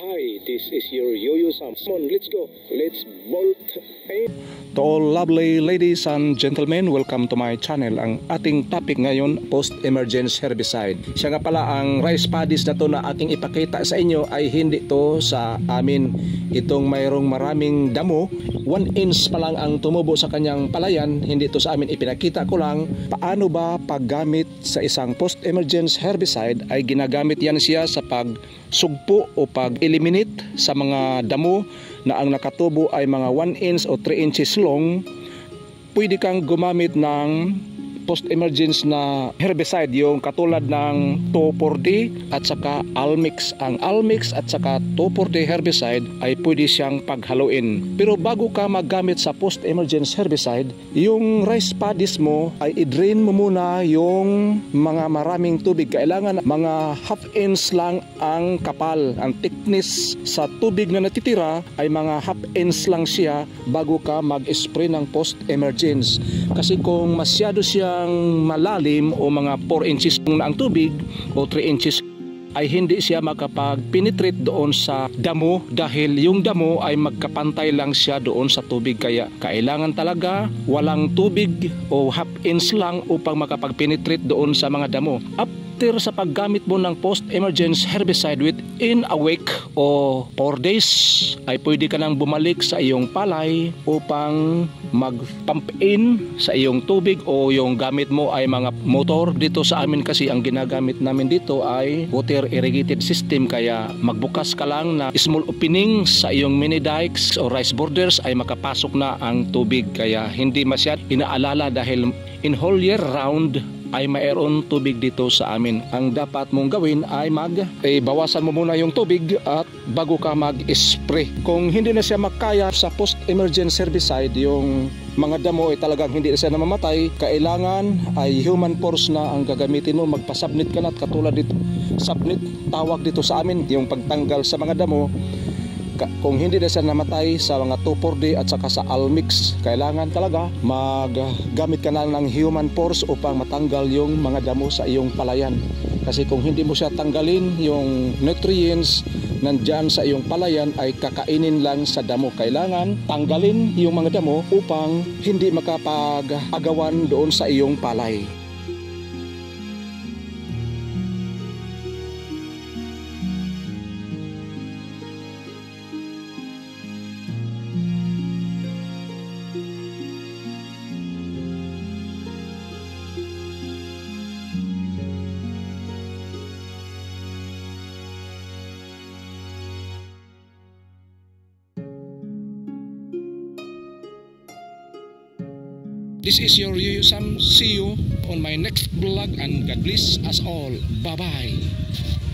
Hi, this is your Yuyo. Come on, let's go. Let's bolt. To all lovely ladies and gentlemen, welcome to my channel. Ang ating topic ngayon, post-emergence herbicide. Siya nga pala ang rice paddies na to na ating ipakita sa inyo ay hindi to sa amin. Itong mayroong maraming damo, 1 inch pa lang ang tumubo sa kanyang palayan. Hindi to sa amin, ipinakita ko lang paano ba paggamit sa isang post-emergence herbicide. Ay ginagamit yan siya sa pagsugpo o pag-eliminate sa mga damo na ang nakatubo ay mga 1 inch o 3 inches long. Pwede kang gumamit ng post-emergence na herbicide, yung katulad ng 2,4-D at saka almix. Ang almix at saka 2,4-D herbicide ay pwede siyang paghaluin. Pero bago ka maggamit sa post-emergence herbicide, yung rice paddies mo ay i-drain mo muna yung mga maraming tubig. Kailangan mga 1/2 inch lang ang kapal. Ang thickness sa tubig na natitira ay mga 1/2 inch lang siya bago ka mag-spray ng post-emergence. Kasi kung masyado siya malalim o mga 4 inches na ang tubig o 3 inches ay hindi siya makapag-penetrate doon sa damo dahil yung damo ay magkapantay lang siya doon sa tubig. Kaya kailangan talaga walang tubig o 1/2 inch lang upang makapag-penetrate doon sa mga damo. After sa paggamit mo ng post-emergence herbicide within a week o 4 days ay pwede ka nang bumalik sa iyong palay upang mag-pump in sa iyong tubig o yung gamit mo ay mga motor. Dito sa amin kasi ang ginagamit namin dito ay water irrigated system, kaya magbukas ka lang na small opening sa iyong mini dikes o rice borders ay makapasok na ang tubig. Kaya hindi masyad inaalala dahil in whole year round ay mayroon tubig dito sa amin. Ang dapat mong gawin ay bawasan mo muna yung tubig at bago ka mag-spray. Kung hindi na siya makaya sa post-emergence herbicide, yung mga damo ay talagang hindi na siya namamatay, kailangan ay human force na ang gagamitin mo. Magpasubnit ka na, at katulad dito, subnit tawag dito sa amin, yung pagtanggal sa mga damo. Kung hindi na siya namatay sa mga 2,4-D at saka sa almix, kailangan talaga maggamit ka na ng human force upang matanggal yung mga damo sa iyong palayan. Kasi kung hindi mo siya tanggalin, yung nutrients nandyan sa iyong palayan ay kakainin lang sa damo. Kailangan tanggalin yung mga damo upang hindi makapag-agawan doon sa iyong palay. This is your Yuyo Sam. See you on my next vlog and God bless us all. Bye bye.